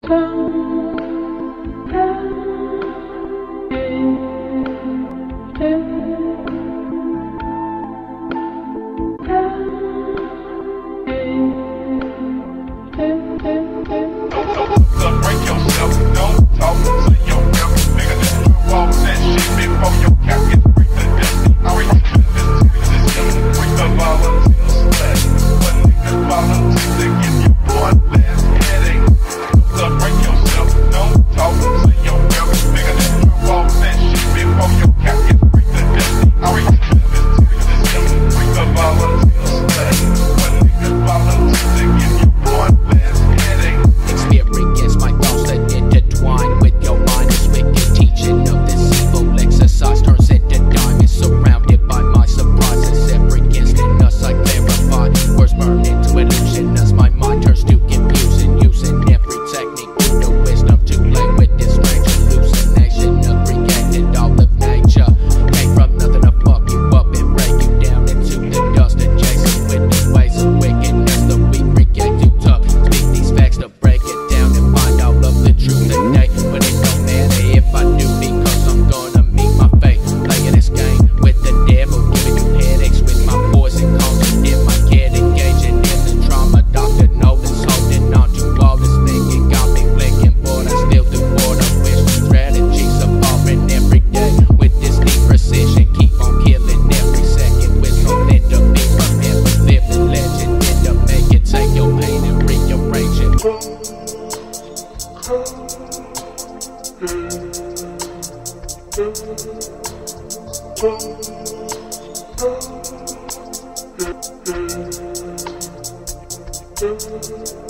Break yourself, don't talk to your real nigga. Just walk that shit before your cap gets break the destiny. I reach this system, break the volunteers flag. But niggas volunteer to give you one last headache. So break yourself, don't talk to your real nigga. Just walk that shit before your cap gets break the destiny. I reach this system, break the volunteers flag. But niggas volunteer to give you one last headache. Experience my thoughts that intertwine with your mind. This wicked teaching of this evil exercise turns into diamonds, surrounded by my surprises. Every instant us I clarify, words burn into illusion as my mind turns to confusion. Using every technique with no wisdom to play with this strange hallucination of reacting all of nature. Came from nothing to fuck you up and break you down into the dust, adjacent with the ways of wickedness. The weak react too tough, speak these facts to break it down and find all of the truth today. But it don't matter if I do, because I'm gonna meet my fate. Playing this game with the devil, giving you headaches with my poison content in my head, engaging in the trauma. Dr. Nolan's holding on to all this thinking, got me blinking, but I still do what I wish. Strategies evolving every day with this deep precision. Keep on killing every second with something to be forever living legend. And to make it, take your pain and rearrange it. Thank you.